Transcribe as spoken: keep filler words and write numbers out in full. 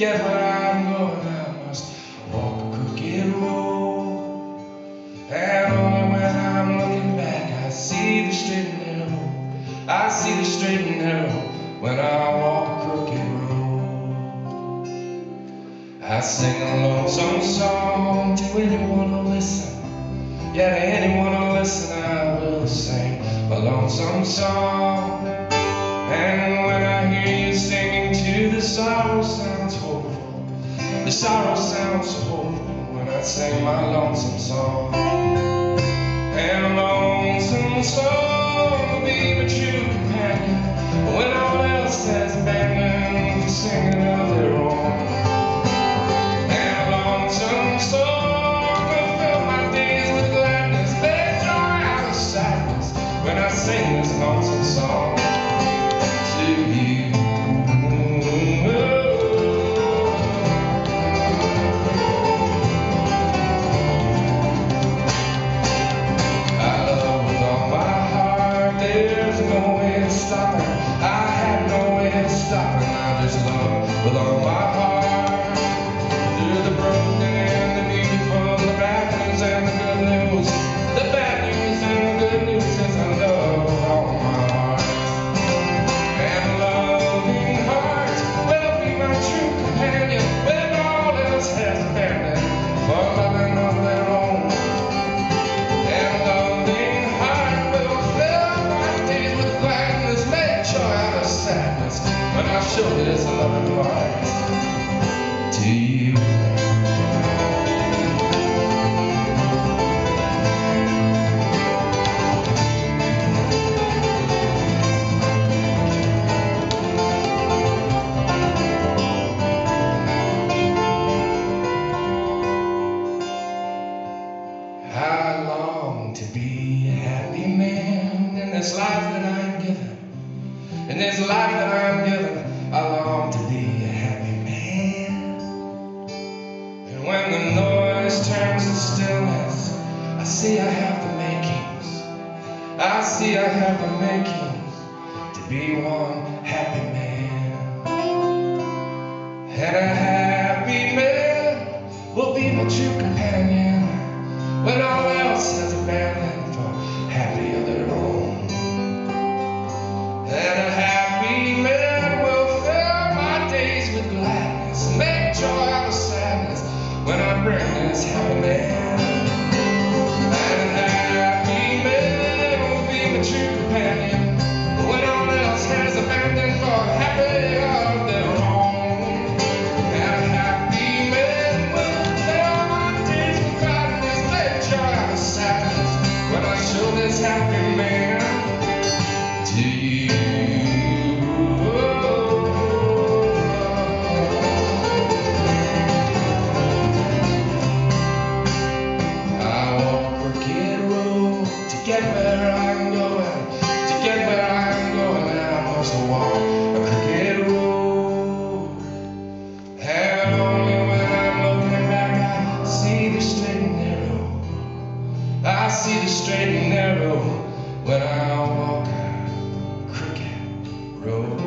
get where I'm going, I must walk a crooked road. And only when I'm looking back, I see the straight and narrow. I see the straight and narrow when I walk a crooked road. I sing a lonesome song to anyone who'll listen. Yeah, to anyone who'll listen, I will sing a lonesome song. And when I hear you singing too, the sorrow sounds hopeful. The sorrow sounds so hopeful when I sing my lonesome song. And a lonesome song will be my true companion when all else has abandoned for singing of their own. And a lonesome song will fill my days with gladness, bear joy out of sadness when I sing this lonesome song to you. With all my heart, through the broken and the beautiful, the bad news and the good news, the bad news and the good news is I love with all my heart. And a loving heart will be my true companion when all else has abandoned for loving of their own. And a loving heart will fill my days with gladness, make joy out of sadness when I show this loving heart to you. I long to be a happy man in this life that I'm given. In this life that I'm given, I long to be a happy man. And when the noise turns to stillness, I see I have the makings. I see I have the makings to be one happy man. And a happy man will be my true companion when all else has abandoned for happy of their own. And a happy man will fill my days with gladness, make joy out of sadness when I bring this happy man. And a happy man will be my true companion when all else has abandoned for happy of their own. And a happy man will fill my days with gladness, make joy out of sadness when I show this happy man to you. Get where I'm going, to get where I'm going, I must walk a crooked road. And only when I'm looking back, I see the straight and narrow. I see the straight and narrow when I walk a crooked road.